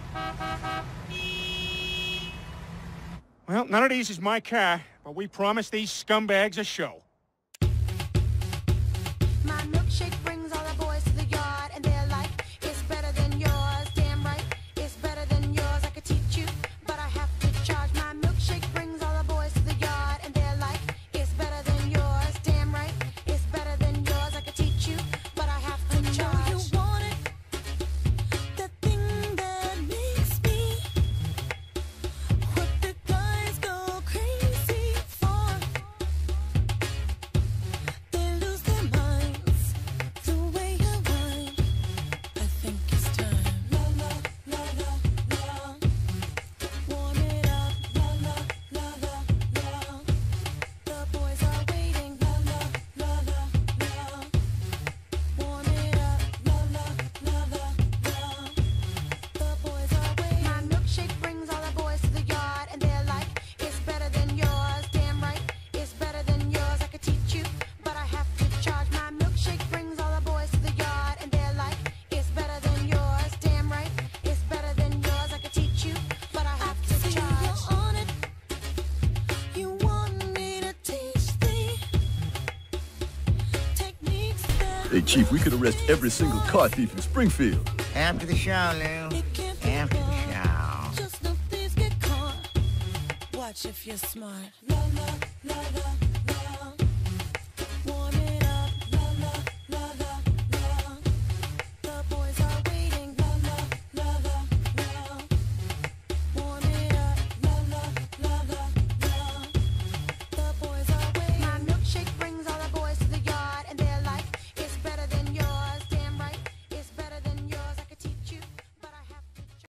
Well, none of these is my car, but we promised these scumbags a show. My milkshake brings all the boys to the yard, and they're like, it's better than yours. Damn right, it's better than yours. I could teach you, but I have to charge. My milkshake brings all the boys to the yard, and they're like, it's better than yours. Damn right, it's better than yours. I could teach you, but I have to charge. I know you want it, the thing that makes me what the guys go crazy for. They lose their minds the way you whine. I think it's time. La la la la la. Warm it up. La la la la la. The boys are waiting. La la la la la. Warm it up. La la la la la. The boys are waiting. My milkshake brings all the boys to the yard, and they're like, it's better than yours. Damn right, it's better than yours. I could teach you, but I have to charge. My milkshake brings all the boys to the yard, and they're like, it's better than yours. Damn right, it's better than yours. I could teach you, but I have to charge. You're on it. You want me to teach the techniques that Hey, Chief, we could arrest every single car thief in Springfield. After the show, Lou. it can't After be the done. show. Just no thieves get caught. Watch if you're smart. La la la la.